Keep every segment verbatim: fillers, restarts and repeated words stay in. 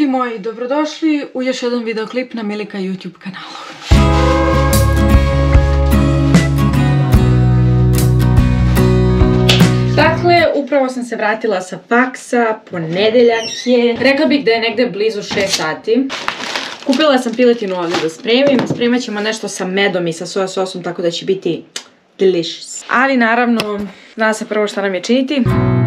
moji, dobrodošli u još jedan videoklip na Milika YouTube kanalu. Dakle, upravo sam se vratila sa faksa, ponedeljak je. Rekla bih da je negde blizu šest sati. Kupila sam piletinu ovdje da spremim. Spremat ćemo nešto sa medom i sa soja sosom, tako da će biti delicious. Ali naravno, zna se prvo šta nam je činiti.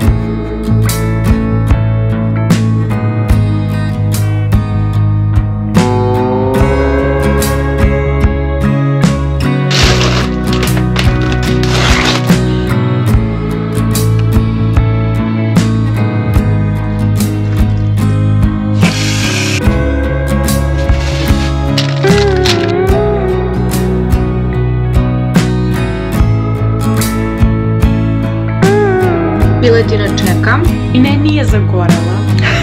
Piletina čeka i ne, nije zagorela.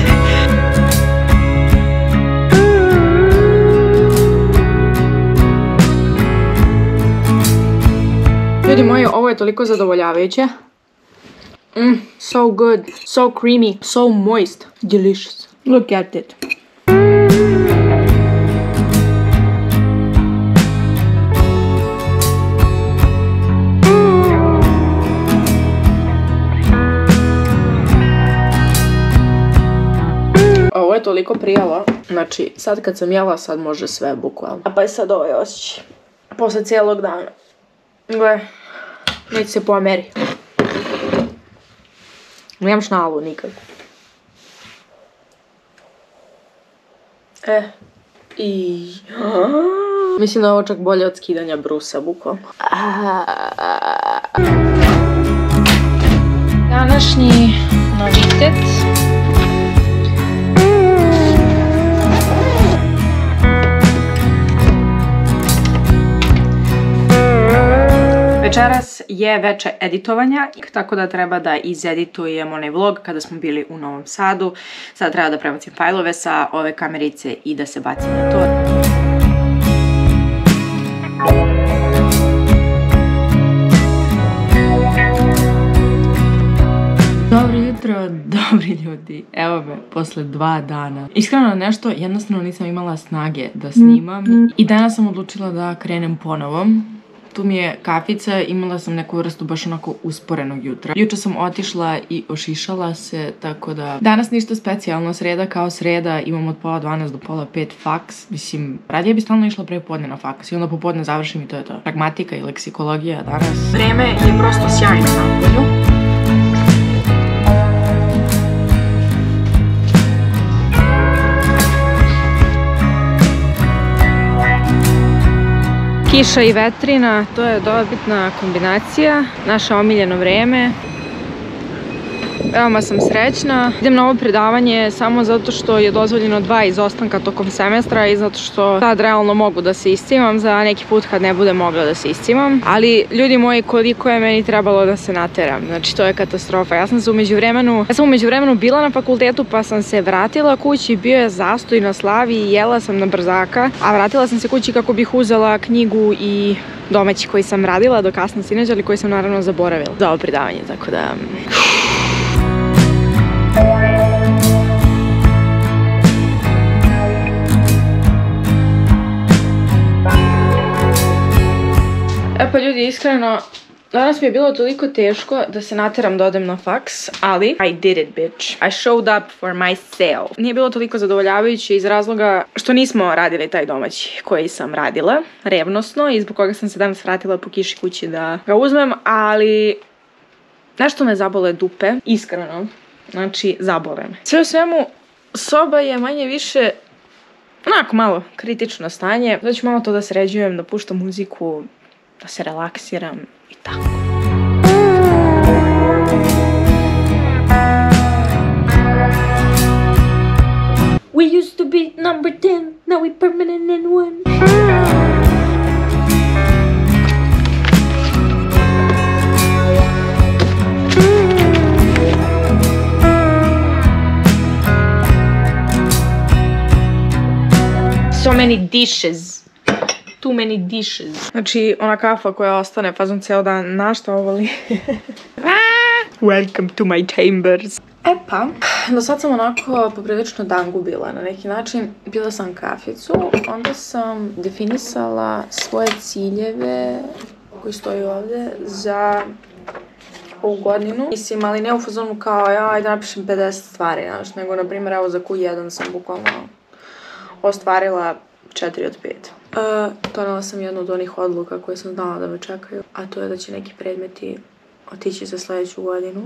Ljudi moji, ovo je toliko zadovoljavajuće. Mm, so good, so creamy, so moist, delicious. Look at it. Ovo je toliko prijalo, znači sad kad sam jela sad može sve bukvalno. A pa je sad ovaj osjećaj, posle cijelog dana. Gle, neće se pomeri. Nemam šnalu nikako. E, i... Mislim da je ovo čak bolje od skidanja brusa, bukvalno. Današnji novitet. Večeras je veče editovanja, tako da treba da izeditujem onaj vlog kada smo bili u Novom Sadu. Sada treba da prebacim fajlove sa ove kamerice i da se bacim na to. Dobro jutro, dobri ljudi. Evo me, posle dva dana. Iskreno nešto, jednostavno nisam imala snage da snimam i danas sam odlučila da krenem ponovo. Tu mi je kafica, imala sam neku vrstu baš onako usporenog jutra. Juče sam otišla i ošišala se, tako da... Danas ništa specijalno, sreda kao sreda, imam od pola dvanaest do pola pet faks. Mislim, radije bi stalno išla prepodne na faks i onda popodne završim i to je to. Pragmatika i leksikologija danas. Vreme je prosto sjajno na polju. Kiša i vetrina, to je dobitna kombinacija, naše omiljeno vreme. Veoma sam srećna. Idem na ovo predavanje samo zato što je dozvoljeno dva izostanka tokom semestra i zato što sad realno mogu da se iscimam za neki put kad ne budem mogla da se iscimam. Ali ljudi moji, koliko je meni trebalo da se nateram, znači to je katastrofa. Ja sam se u međuvremenu, ja sam u međuvremenu bila na fakultetu pa sam se vratila kući, bio je zastoj na Slavi i jela sam na brzaka, a vratila sam se kući kako bih uzela knjigu i domaći koji sam radila do kasno sinoć, ali koji sam naravno zaboravila za ovo predavanje, tako da... E pa ljudi, iskreno, danas mi je bilo toliko teško da se nateram da odem na faks, ali I did it, bitch. I showed up for myself. Nije bilo toliko zadovoljavajuće iz razloga što nismo radili taj domaći koji sam radila, revnosno, i zbog koga sam se danas vratila po kiši kući da ga uzmem, ali nešto me zabole dupe, iskreno. Znači, zabole me. Sve u svemu, soba je manje više onako malo kritično stanje. Da ću malo to da sređujem, da puštam muziku, da se relaksiram i tako. We used to be number ten, now we permanent and one. So many dishes. Too many dishes. Znači, ona kafa koja ostane fazom ceo dan, na šta ovo li? Welcome to my chambers. E pa, do sad sam onako poprilično dangubila na neki način. Pila sam kaficu, onda sam definisala svoje ciljeve koji stoji ovde za ovu godinu. Mislim, ali ne u fazonu kao ja, ajde napišem pedeset stvari, znaš, nego na primjer evo za Q jedan sam bukvalno ostvarila četiri od pet. Uh, donela sam jednu od onih odluka koje sam znala da me čekaju, a to je da će neki predmeti otići za sljedeću godinu.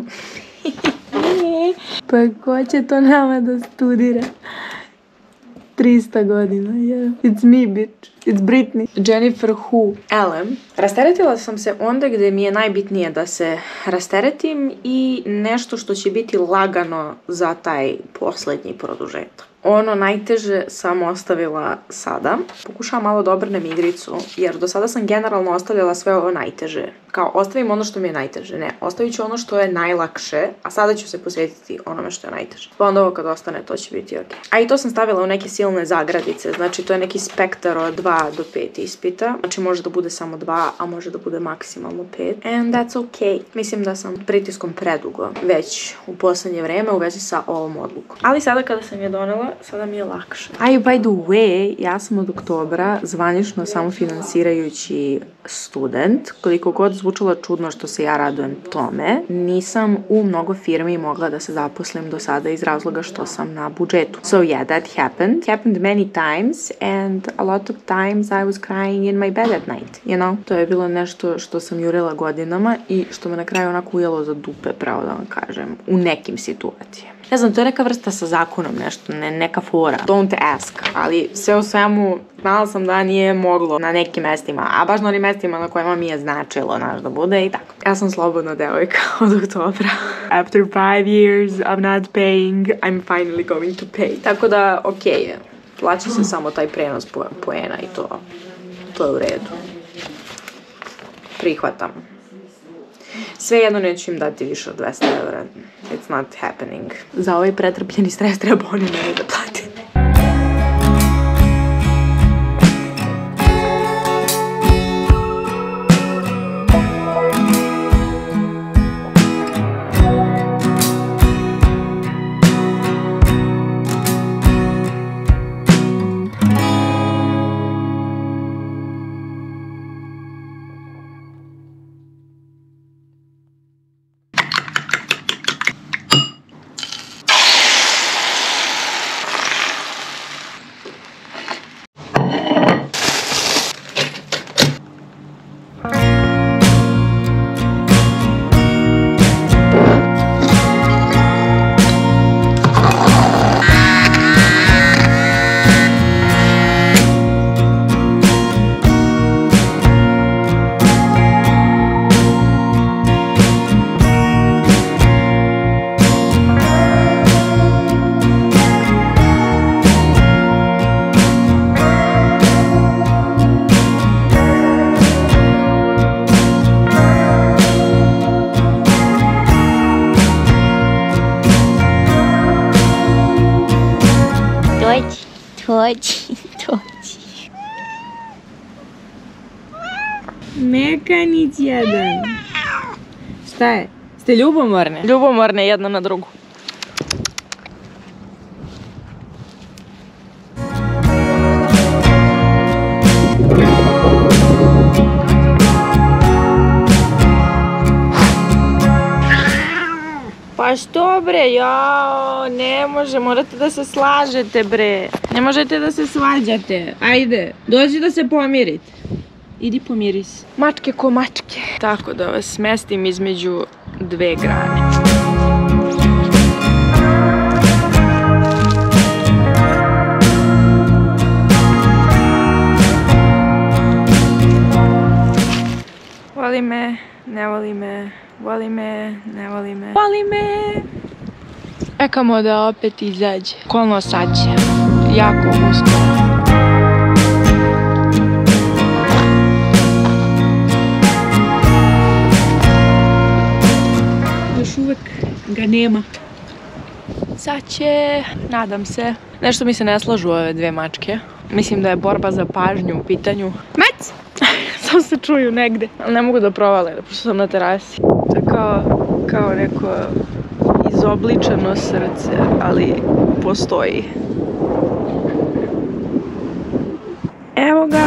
Pa ko će to nama da studira? trista godina, yeah. It's me, bitch. It's Britney. Jennifer Who. Elem. Rasteretila sam se onda gde mi je najbitnije da se rasteretim i nešto što će biti lagano za taj poslednji produžetak. Ono najteže sam ostavila sada. Pokušavam malo da obrnem igricu, jer do sada sam generalno ostavljala sve ovo najteže. Kao, ostavim ono što mi je najteže. Ne, ostavit ću ono što je najlakše, a sada ću se posvetiti onome što je najteže. Pa onda ovo kad ostane, to će biti ok. A i to sam stavila u neke silne zagradice. Znači, to je neki spektar od dva do pet ispita. Znači, može da bude samo dva, a može da bude maksimalno pet. And that's ok. Mislim da sam pritiskom predugo već u poslednje vreme u vezi sa ovom odlukom. Ali sada kada sam je donela, sada mi je lakše. A i by the way, ja sam od oktobra zvanično samofinansirajući student. Koliko god zvučalo čudno što se ja radujem tome, nisam u mnogo firmi mogla da se zaposlim do sada iz razloga što sam na budžetu. So yeah, that happened. Happened many times and a lot of times I was crying in my bed at night, you know? To je bilo nešto što sam jurila godinama i što me na kraju onako ujelo za dupe, pravo da vam kažem, u nekim situacijama. Ne znam, to je neka vrsta sa zakonom, nešto, ne, neka fora. Don't ask, ali sve u svemu znala sam da nije moglo na nekim mestima, a baš na onim mestima na kojima mi je značilo, znaš, da bude i tako. Ja sam slobodna devojka od oktobra. After five years of not paying, I'm finally going to pay. Tako da, okej je. Plaća se samo taj prenos po, poena i to, to je u redu. Prihvatam. Svejedno neću im dati više od dvesta evra. It's not happening. Za ovaj pretrpljeni stres treba oni meni da plati. Toći, toći. Mekanić jedan. Šta je? Ste ljubomorne? Ljubomorne jedna na drugu. Pa što bre, jao, ne može, morate da se slažete bre. Ne možete da se svađate. Ajde, dođi da se pomirite. Idi pomiri se. Mačke ko mačke. Tako da vas smestim između dve grane. Voli me, ne voli me. Voli me, ne voli me. Voli me! Čekamo da opet izađe. Kolno sad će. Jako uskoro. Još uvek ga nema. Sad će, nadam se. Nešto mi se ne slažu ove dve mačke. Mislim da je borba za pažnju u pitanju. Mac! Samo se čuju negde. Ali ne mogu da provale, pošto sam na terasi. Kao, kao neko izobličeno srce, ali postoji. Evo ga!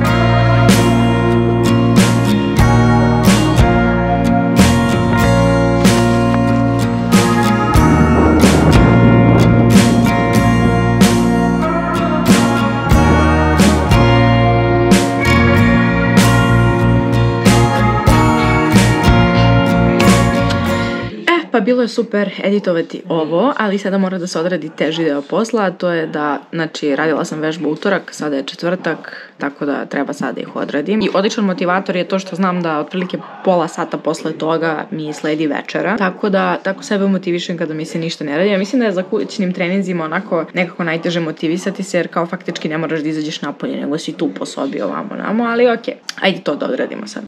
Pa bilo je super editovati ovo, ali sada mora da se odradi teži deo posla, a to je da, znači, radila sam vežbu utorak, sada je četvrtak, tako da treba sada da ih odradim. I odličan motivator je to što znam da otprilike pola sata posle toga mi sledi večera, tako da tako sebe motivišem kada mi se ništa ne radi. Ja mislim da je za kućnim treninzima onako nekako najteže motivisati se, jer kao faktički ne moraš da izađeš napolje, nego si tu po sobi ovamo namo, ali okej, ajde to da odradimo sad.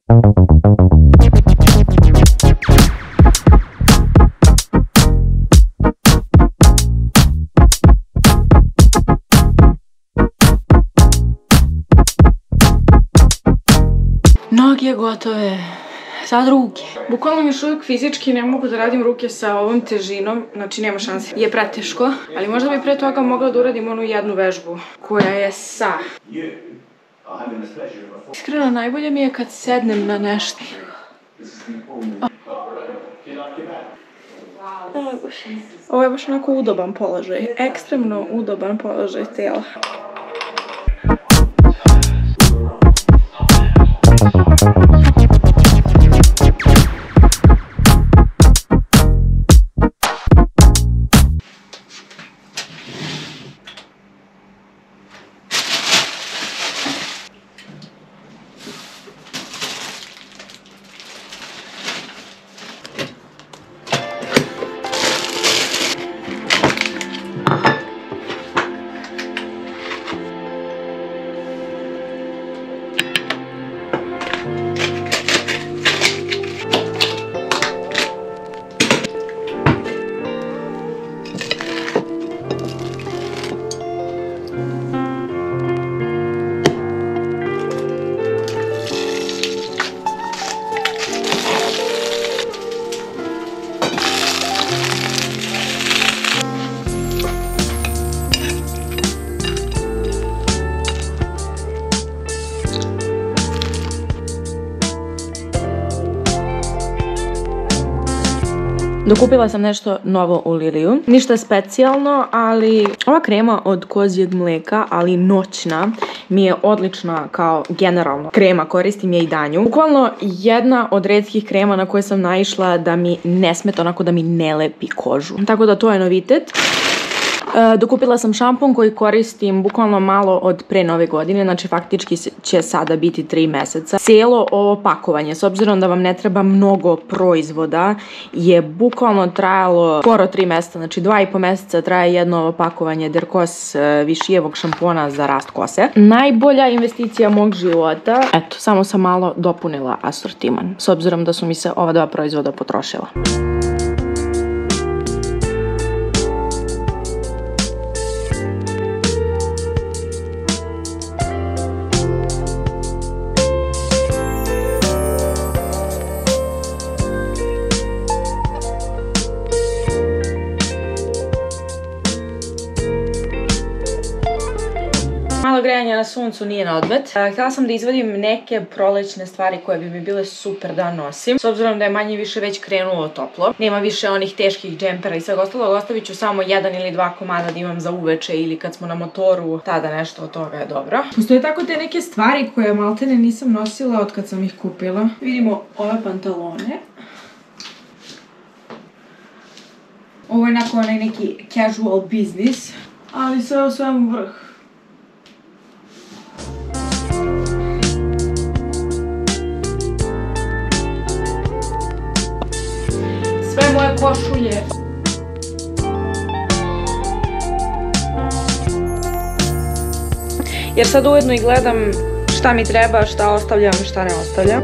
Noge gotove, sad ruke. Bukvalno mi još uvijek fizički ne mogu da radim ruke sa ovom težinom, znači nema šanse. Je preteško, ali možda bi pre toga mogla da uradim onu jednu vežbu koja je sa. Iskreno, najbolje mi je kad sednem na nešto. Ovo je baš onako udoban položaj, ekstremno udoban položaj tela. Dokupila sam nešto novo u Liliju. Ništa specijalno, ali ova krema od kozjeg mleka, ali noćna, mi je odlična kao generalno krema, koristim je i danju. Bukvalno jedna od retkih krema na koje sam naišla da mi ne smeta, onako da mi ne lepi kožu. Tako da to je novitet. E, dokupila sam šampon koji koristim bukvalno malo od pre nove godine, znači faktički će sada biti tri meseca. Cijelo ovo pakovanje, s obzirom da vam ne treba mnogo proizvoda, je bukvalno trajalo skoro tri meseca, znači dva i po meseca traje jedno ovo pakovanje Derkos Višijevog šampona za rast kose. Najbolja investicija mog života. Eto, samo sam malo dopunila asortiman, s obzirom da su mi se ova dva proizvoda potrošila. Malo grejanja na suncu nije na odmet. Htjela sam da izvadim neke prolećne stvari koje bi mi bile super da nosim. S obzirom da je manje više već krenulo toplo. Nema više onih teških džempera i svega ostalog. Ostavit ću samo jedan ili dva komada da imam za uveče ili kad smo na motoru. Tada nešto od toga je dobro. Postoje tako te neke stvari koje maltene nisam nosila od kad sam ih kupila. Vidimo ove pantalone. Ovo je onako onaj neki casual business. Ali sve u svemu vrh. Sve moje košulje. Jer sad ujedno i gledam šta mi treba, šta ostavljam, šta ne ostavljam.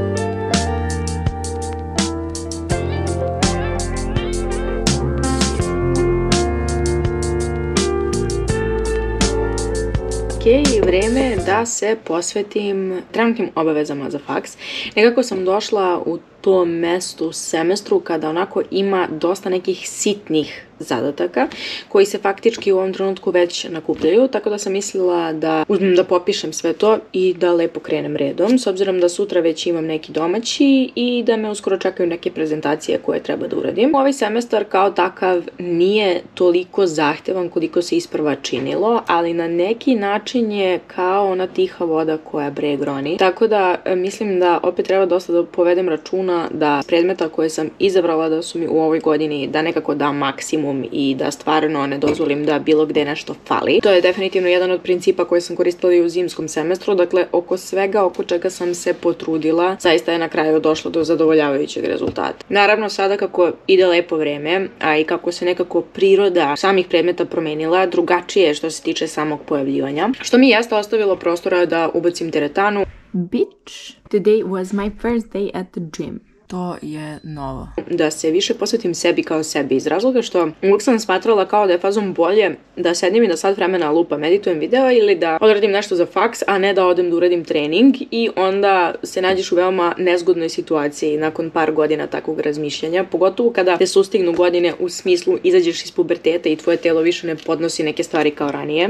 Ok, vreme je da se posvetim trenutnim obavezama za faks. Nekako sam došla u to mesto u semestru kada onako ima dosta nekih sitnih zadataka koji se faktički u ovom trenutku već nakupljaju, tako da sam mislila da uzmem da popišem sve to i da lepo krenem redom, s obzirom da sutra već imam neki domaći i da me uskoro čekaju neke prezentacije koje treba da uradim. Ovaj semestar kao takav nije toliko zahtevan koliko se isprva činilo, ali na neki način je kao ona tiha voda koja breg roni, tako da mislim da opet treba dosta da povedem računa da predmeta koje sam izabrala da su mi u ovoj godini da nekako dam maksimum i da stvarno ne dozvolim da bilo gde nešto fali. To je definitivno jedan od principa koje sam koristila i u zimskom semestru, dakle oko svega oko čega sam se potrudila, zaista je na kraju došlo do zadovoljavajućeg rezultata. Naravno sada kako ide lepo vreme, a i kako se nekako priroda samih predmeta promenila, drugačije je što se tiče samog pojavljivanja, što mi jeste ostavilo prostora da ubacim teretanu. Bitch, today was my first day at the gym. To je novo. Da se više posvetim sebi kao sebi iz razloga što uvijek sam smatrala kao da je fazom bolje da sedim i da sat vremena lupa meditujem video ili da odradim nešto za faks, a ne da odem da uradim trening i onda se nađeš u veoma nezgodnoj situaciji nakon par godina takvog razmišljanja, pogotovo kada te sustignu godine u smislu izađeš iz puberteta i tvoje telo više ne podnosi neke stvari kao ranije.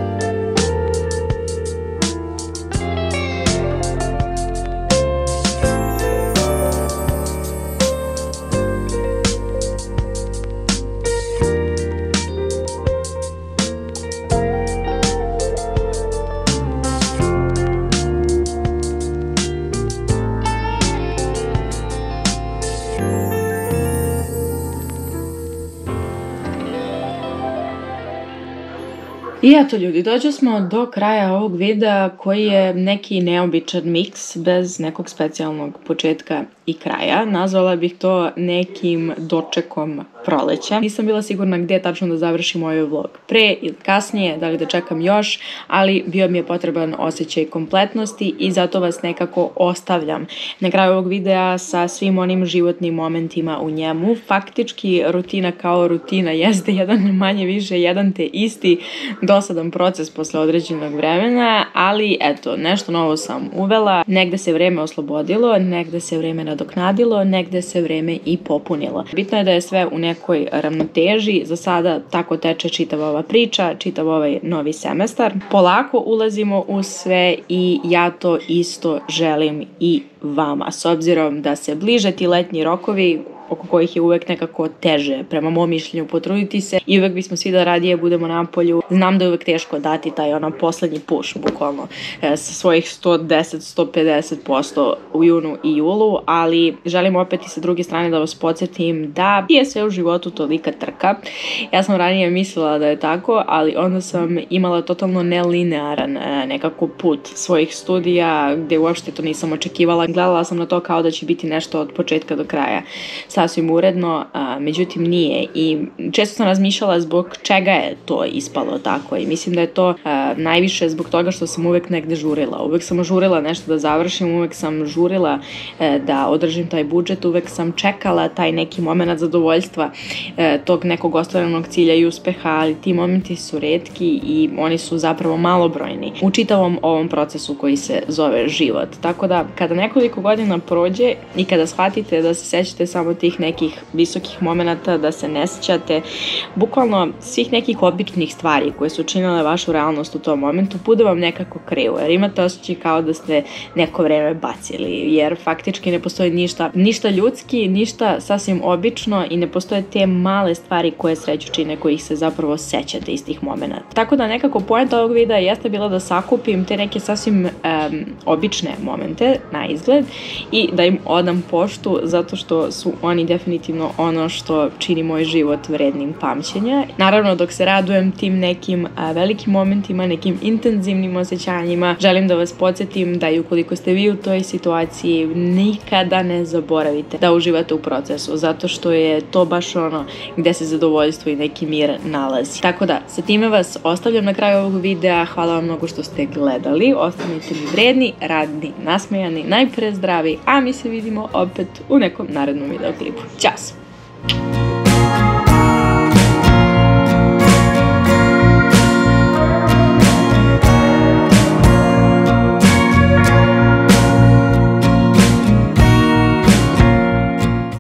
I eto ljudi, dođe smo do kraja ovog videa koji je neki neobičan miks bez nekog specijalnog početka i kraja. Nazvala bih to nekim dočekom proleća. Nisam bila sigurna gdje tačno da završim ovaj vlog. Pre ili kasnije, da li da čekam još, ali bio mi je potreban osjećaj kompletnosti i zato vas nekako ostavljam na kraju ovog videa sa svim onim životnim momentima u njemu. Faktički rutina kao rutina jeste jedan manje više, jedan te isti dosadan proces posle određenog vremena, ali eto, nešto novo sam uvela, negde se vreme oslobodilo, negde se vreme nadoknadilo, negde se vreme i popunilo. Bitno je da je sve u nekoj ravnoteži, za sada tako teče čitava ova priča, čitav ovaj novi semestar. Polako ulazimo u sve i ja to isto želim i vama, s obzirom da se bliže ti letnji rokovi, oko kojih je uvek nekako teže, prema mom mišljenju, potruditi se i uvek bismo svi da radije budemo na polju. Znam da je uvek teško dati taj ono poslednji push, bukvalno, e, sa svojih sto deset do sto pedeset posto u junu i julu, ali želim opet i sa druge strane da vas podsjetim da je sve u životu tolika trka. Ja sam ranije mislila da je tako, ali onda sam imala totalno nelinearan e, nekako put svojih studija, gde uopšte to nisam očekivala. Gledala sam na to kao da će biti nešto od početka do kraja sasvim uredno, a, međutim nije i često sam razmišljala zbog čega je to ispalo tako i mislim da je to a, najviše zbog toga što sam uvek negde žurila. Uvek sam žurila nešto da završim, uvek sam žurila e, da održim taj budžet, uvek sam čekala taj neki moment zadovoljstva e, tog nekog ostvarenog cilja i uspeha, ali ti momenti su retki i oni su zapravo malobrojni u čitavom ovom procesu koji se zove život. Tako da kada nekoliko godina prođe i kada shvatite da se sećate samo tih nekih visokih momenata, da se ne sjećate bukvalno svih nekih običnih stvari koje su činile vašu realnost u tom momentu, bude vam nekako krivo, jer imate osjećaj kao da ste neko vreme bacili, jer faktički ne postoji ništa, ništa ljudski, ništa sasvim obično i ne postoje te male stvari koje sreću čine, kojih se zapravo sećate iz tih momenata. Tako da nekako poenta ovog videa jeste bila da sakupim te neke sasvim um, obične momente na izgled i da im odam poštu, zato što su oni definitivno ono što čini moj život vrednim pamćenja. Naravno, dok se radujem tim nekim a, velikim momentima, nekim intenzivnim osjećanjima, želim da vas podsjetim da i ukoliko ste vi u toj situaciji, nikada ne zaboravite da uživate u procesu, zato što je to baš ono gde se zadovoljstvo i neki mir nalazi. Tako da, sa time vas ostavljam na kraju ovog videa. Hvala vam mnogo što ste gledali. Ostanite mi vredni, radni, nasmejani, najpre zdravi, a mi se vidimo opet u nekom narednom video klipu. Ćao!